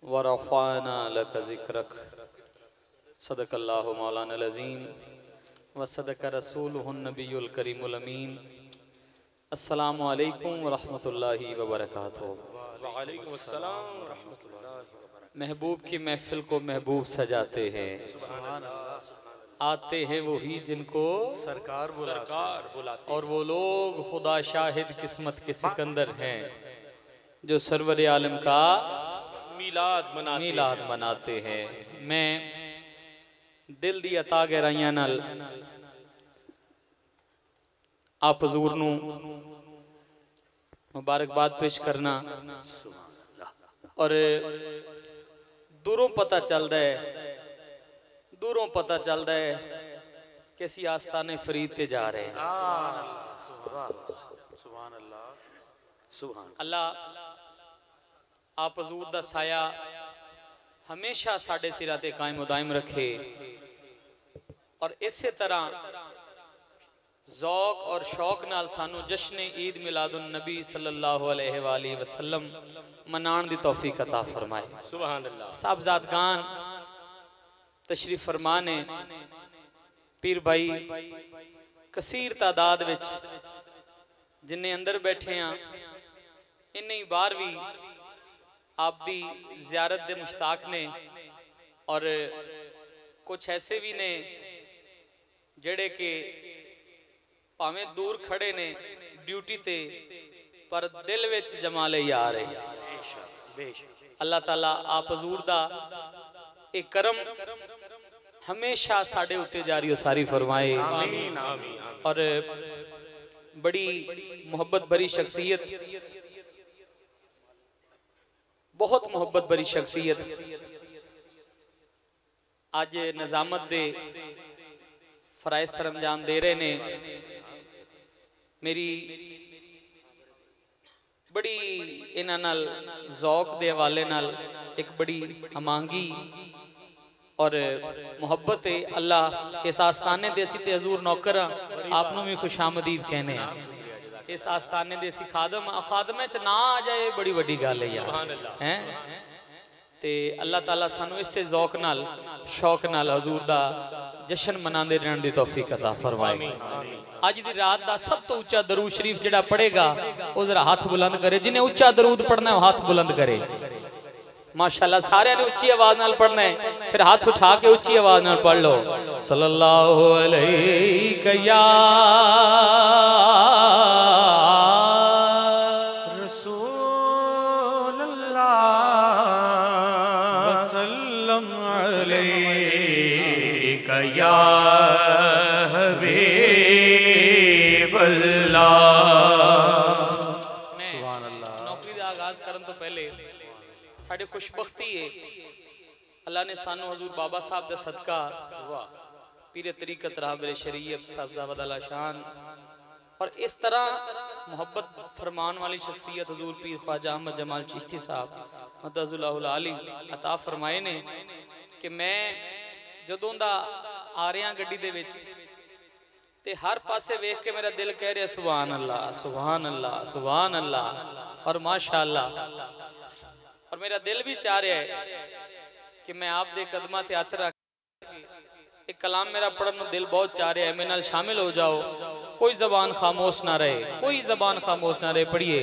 व रफ़अना लका ज़िक्रक सदक़ल्लाहु मौलाना अज़ीम व सदक़ रसूलुहुन नबियुल करीमुल अमीन। अस्सलामु अलैकुम व रहमतुल्लाहि व बरकातुहू। वालेकुम अस्सलाम व रहमतुल्लाहि व बरकातुहू। महबूब की महफिल को महबूब सजाते हैं, आते हैं वही जिनको सरकार बुलाते और वो लोग खुदा शाहिद किस्मत के सिकंदर हैं जो सरवर आलम का मीलाद मनाते हैं। मैं दिल दी अता गहराइयां नाल आप हजूर नूं मुबारकबाद पेश करना और दूरों पता चलता है कि असी आस्ताने फरीद ते जा रहे हैं। अल्लाह आप हजूर दा साया हमेशा साडे सिरां ते कायम दायम रखे और इसे तरह ज़ौक और शौक नाल सानू जश्न ईद मिलादुन नबी सल्लल्लाहु अलैहि वसल्लम मनाण दी तौफीक अता फरमाए। सुभान अल्लाह। साहबजादगान तशरीफ फरमाने, पीर भाई कसीर तादाद विच जिन्ने अंदर बैठे हैं इन्ने ही बाहर भी आप दी ज़ियारत दे मुश्ताक ने और कुछ ऐसे भी ने जेड़े के भावें दूर खड़े ने ड्यूटी ते पर दिल विच जमाले यार है। अल्लाह ताला आप हजूर दा एक करम हमेशा साडे उत्ते जारी सारी फरमाए। आमीन आमीन। और बड़ी मोहब्बत भरी शख्सियत, बहुत मोहब्बत भरी शख्सियत आज निजामत दे फराइज सर अंजाम दे रहे ने। मेरी बड़ी इन्हां नाल ज़ौक दे हवाले नाल एक बड़ी हमांगी और मुहब्बत है। अल्लाह इस आस्थाने दे असीं ते हजूर नौकर आपनों भी खुशामदीद कहने हैं। इस आस्थाने दे असीं खादमे च ना आ जाए बड़ी वड्डी गल है यार हैं। ते अल्लाह ताला सानू इसे ज़ौक नाल शौक नाल हजूर दा जश्न मनाते रहने की तौफीक अता फरमाए। अज दी रात दा सब तो उच्चा दरूद शरीफ जिहड़ा पढ़ेगा वो जरा हाथ बुलंद करे। जिन्हें उच्चा दरूद पढ़ना है वो हाथ बुलंद करे। माशाल्लाह सारे ने उच्ची आवाज नाल पढ़ना है, फिर हाथ उठा के उच्ची आवाज नाल पढ़ लो। सल्लल्लाहु अलैहि या रसूल अल्लाह वसल्लम अलैका या हबीब अल्लाह। सुभान अल्लाह। नौकरी का आगाज करन तो पहले साढ़े खुशबख्ती है अल्लाह ने सानू हजूर बाबा साहब का सदका पीरे तरीकत राहबर शरीयत साहब शान और इस तरह मोहब्बत फरमान वाली शख्सियत हजूर पीर ख्वाजा अहमद जमाल चिश्ती साहब मदजुल्लाहुल आली अता फरमाए ने कि मैं जदों दा आ रहा गड्डी दे विच ते हर पासे वेख के मेरा दिल कह रहा सुभान अल्लाह सुभान अल्लाह सुभान अल्लाह और माशाअल्लाह। और मेरा दिल भी चाह रहा है कि मैं आप दे कदमां ते हथ रख एक कलाम मेरा पढ़न नूं दिल बहुत चाह रहा है। मेरे नाल शामिल हो जाओ, कोई जबान खामोश ना रहे, कोई जबान खामोश ना रहे। पढ़िए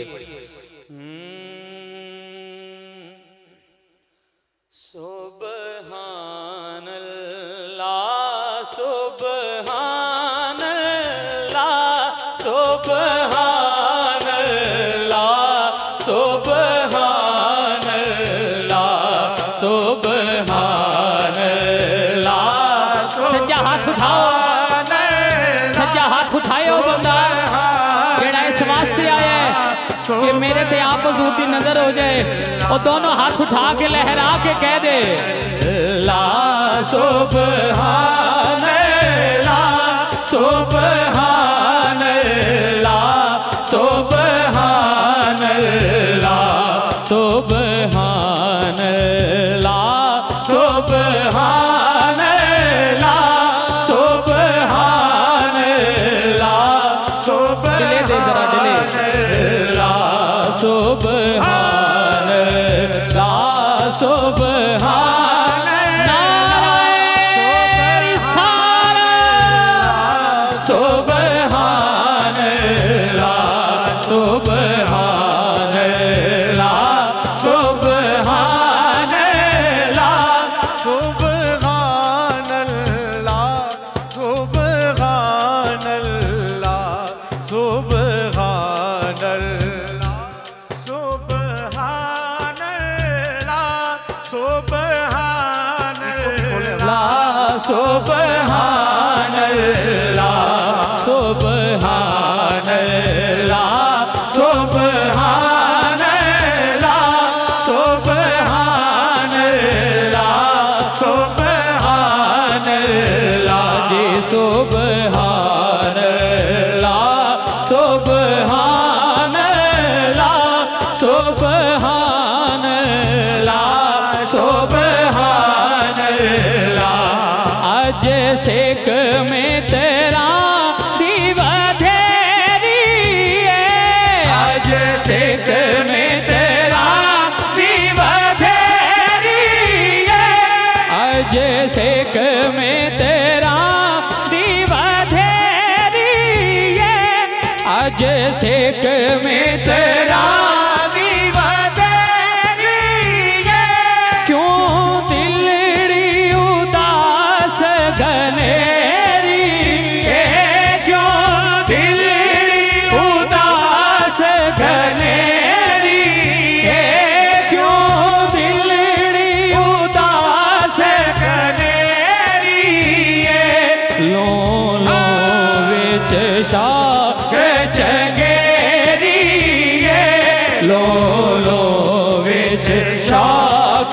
सुभान अल्लाह सुभान अल्लाह सुभान अल्लाह सुभान सुभान अल्लाह। सज्जा हाथ उठाओ, सज्जा हाथ उठाए हो बंदा जेड़ा इस वास्ते आया है कि मेरे ते आप हजूर दी नजर हो जाए और दोनों हाथ उठा के लहरा के कह दे ला सुभान अल्लाह सुभान अल्लाह सुभान अल्लाह सुभान अल्लाह सुभान अल्लाह सुभान अल्लाह सुभान दिले दे जरा दिले सुभान अल्लाह सुभान नाराए रिसालत सुभान अल्लाह सुभान अल्लाह सुभान अल्लाह सुभान अल्लाह सुभान अल्लाह सुभान अल्लाह सुभान अल्लाह सुभान अल्लाह सुभान अल्लाह सुभान अल्लाह सुभान अल्लाह सुभान अल्लाह सुभान अल्लाह जी सुभान अल्लाह सुभान अल्लाह सुभान अल्लाह सुभान अल्लाह आज सिख में तेरा दीवा धेरी है आज सिख में तेरा दीवा धेरी है आज सिख में तेरा दीवा धेरी है आज सिख में तेरा दीवा धेरी है क्यों दिलड़ी उदास घनेरी है क्यों दिलड़ी उदास घनेरी है क्यों दिलड़ी उदास घनेरी है लो लो विच शाख चंगेरी है लो लो विच शाख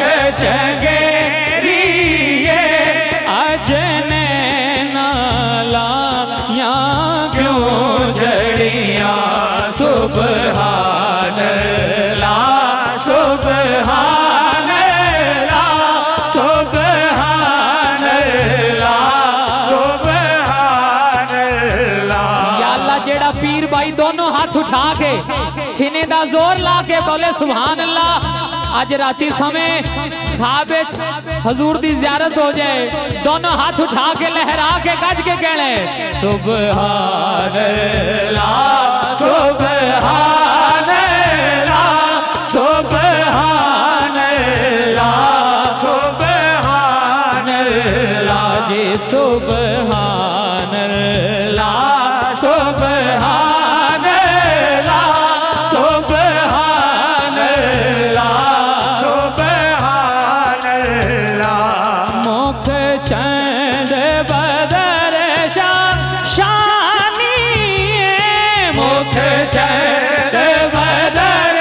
चंगेरी है अजने नाला या क्यों जड़ियां सुभान अल्लाह सुभान अल्लाह सुभान अल्लाह सुभान अल्लाह या अल्लाह जेड़ा पीर भाई दोनों हाथ उठा के सीने दा जोर ला के बोले सुभान अल्लाह आज राती समय ख्वाब हजूर दी ज़ियारत हो जाए दोनों हाथ उठा के लहरा के गज के कहले सुभान अल्लाह सुभान अल्लाह सुभान अल्लाह सुभान अल्लाह जी सुभान अल्लाह सुभान अल्लाह सुभान अल्लाह सुभान अल्लाह मुख चंद बदर शानी मुख चंद बदर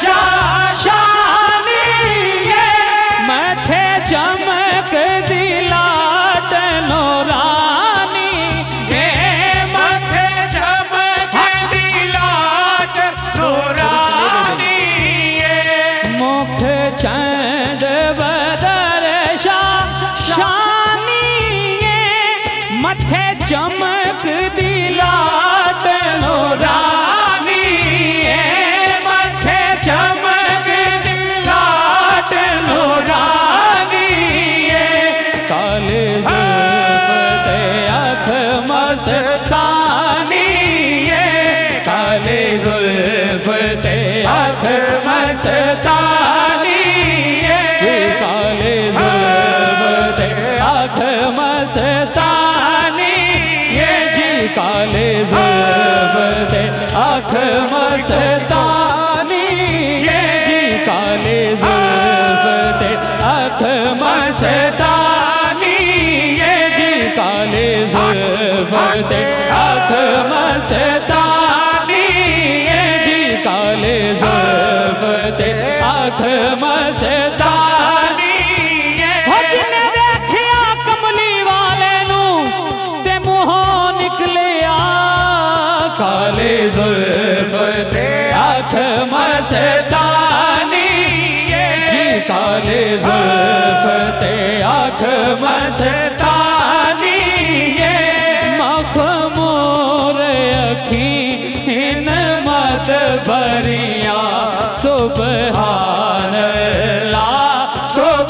शानी मथे चमक दिलाट नूरानी मथे चमक दिलाट नूरानी मुख चंद बदर शानी मथे चमक दिलाट नूरानी मथे चमक दिलाट नूरानी काले जुल्फ ते अख मस्तानी काले जुल्फ ते अख मस्तानी काले जुल्फ ते अख मस्तानी ये जी काले जुल्फ ते अख मस्तानी ये जी काले जुल्फ ते अख मस्तानी ये जी काले जुल्फ ते अख मस्तानी ये जी काले जुल्फ ते अख मस्तानी हो जिन्ने देखिया कमली वाले नू ते मुंहों निकलिया काले जुल्फ ते अख मस्तानी जी काले जुल्फ ते अख मस्तानी मखमूर अखी इन मत भरिया सुभान अल्लाह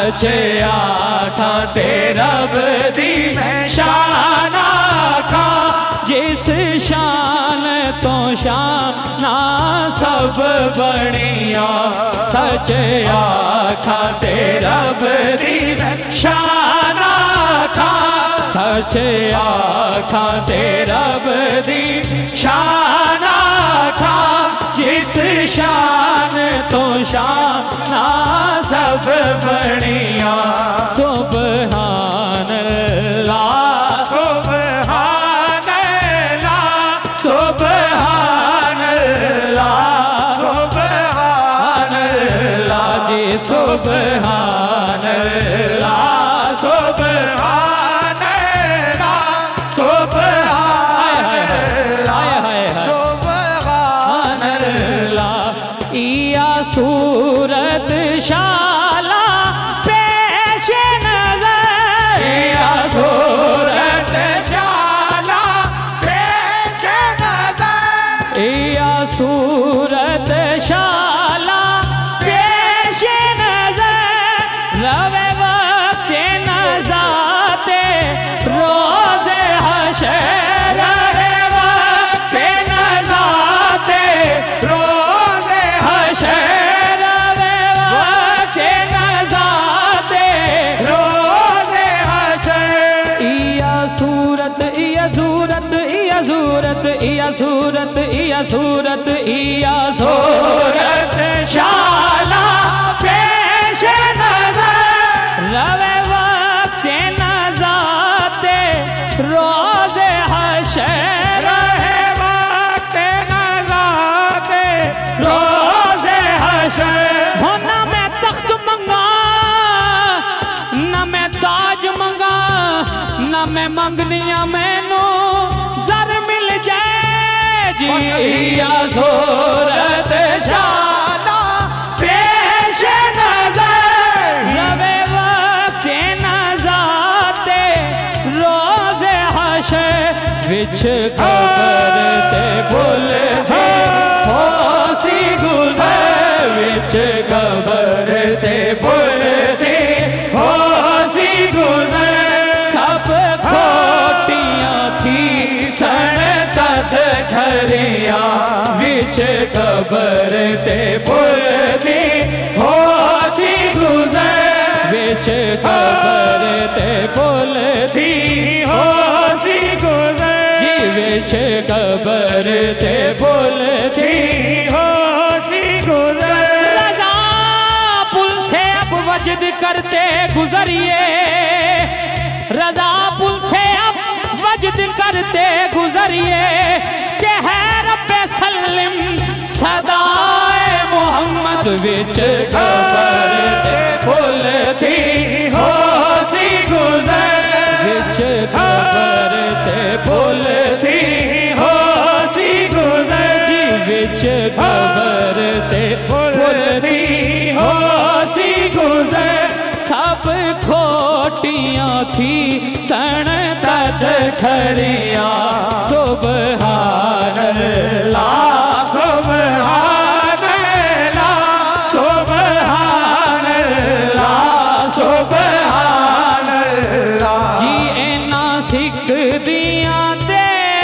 सचे आखा ते रब दी मैं शान आखा जिस शान तो शाना सब बनिया सचे आखा ते रब दी मैं शान आखा सचे आखा ते रब दी शान आखा जिस शान तो शाना सब बनिया सुबहान अल्लाह सुबहान अल्लाह सुबहान अल्लाह सुबहान अल्लाह जी सुबहान अल्लाह सुबहान अल्लाह सुबहान अल्लाह सुबहान अल्लाह इया सूरत शाला पेश नजर इया सूरत शाला पेश नजर इया सूरत शाला पेश नजर रवे वक्त नजाते रोज हशर रवे वक्त नजाते रोज हशर रवे वक्त नजाते रोज हशर इया सूरत इया सूरत इया सूरत इया सूरत इया सूरत इया सूरत शाला पेश नजर रवे वक्त नजाते रोज हशर रहे वक्त नजाते रोज हशर हो ना मैं तख्त मंगा ना मैं ताज मंगा ना मैं मंगनिया मैनू जर मिल जाए जी या सूरत शाला पेश नजर रवे वक्त नजाते रोज हशर विच कबर ते भुल दे होसी गुजर विच कबर ते भुल दे होसी गुजर सब खोटियां थी सन तद खरिया विच कबर ते भुल दे होसी गुजर विच कबर ते भुल थी होसी गुजर जी विच कबर ते भुल थी होसी गुजर रजा पुल से अब वजद करते गुजरिए रजा पुल से अब वजद करते गुजरिए के है रब्बे सल्लिम सदाए मोहम्मद विच कबर ते फुल थी होसी गुजर विच कबर ते फुल थी होसी गुजर जी विच कबर ते फुल थी होसी गुजर सब खोटियां थी सन तद खरिया सुबहान अल्लाह सुबहान अल्लाह सुबहान अल्लाह सुबहान अल्लाह जी इना सिख दियां ते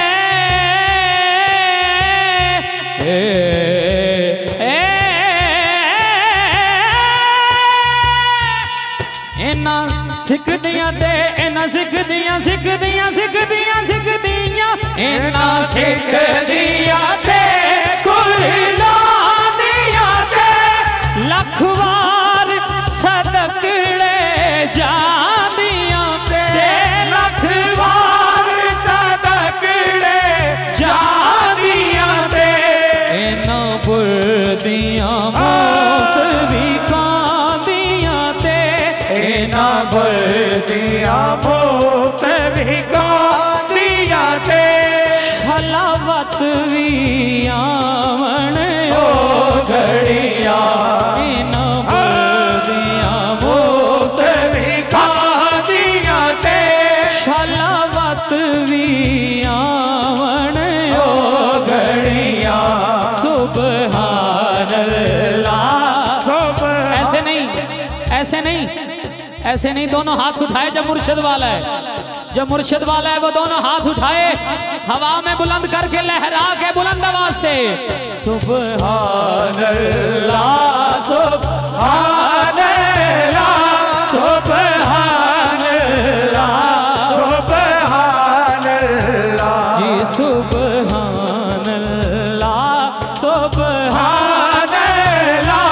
इना सिख दियां ते इना सिख दियां सिख दियां सिख दियां सिख दियां इना सिख दियां ते कुर्बान दियां ते लख वार सदकड़े जांदियां ते लख वार सदकड़े जांदियां ते इना बुरदियां मौत भी कांदियां ते इना बुरदियां मौत भी कांदियां ते हलावत भी आवन ओ घड़िया इना बुरदियां मौत भी कांदियां ते हलावत भी आवन ओ घड़िया सुबहान अल्लाह ऐसे नहीं ऐसे नहीं, दोनों हाथ उठाए जो मुर्शिद वाला है, जो मुर्शिद वाला है वो दोनों हाथ उठाए हवा में बुलंद करके लहरा के बुलंद आवाज से सुभान अल्लाह सुभान अल्लाह सुभान अल्लाह सुभान अल्लाह जी सुभान अल्लाह सुभान अल्लाह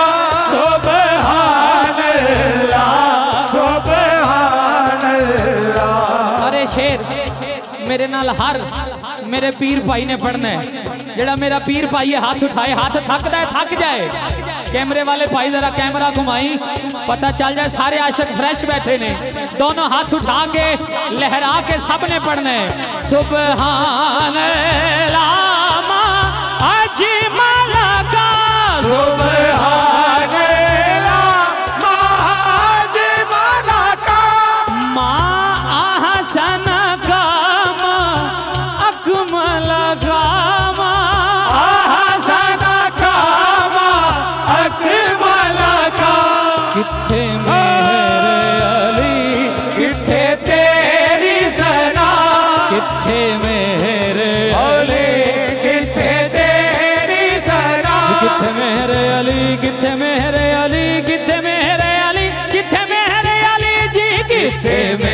सुभान अल्लाह सुभान अल्लाह। अरे शेर मेरे नाल हर मेरे पीर भाई ने पढ़ना है, जेड़ा मेरा पीर भाई है हाथ उठाए, हाथ थकदा है थक जाए। कैमरे वाले भाई जरा कैमरा घुमाई, पता चल जाए सारे आशिक फ्रेश बैठे ने। दोनों हाथ उठा के लहरा के सब ने पढ़ना है सुभान अल्लाह अजमल का सुभान अल्लाह अजमल का मा अहसन का मा अकमल का मा अहसन का मा अकमल का। किथे मेरे अली किथे तेरी सना, किथे मेरे अली किथे तेरी सना, किथे मेरे अली किथे मेरे अली किथे मेरे अली किथे मेरे अली जी किथे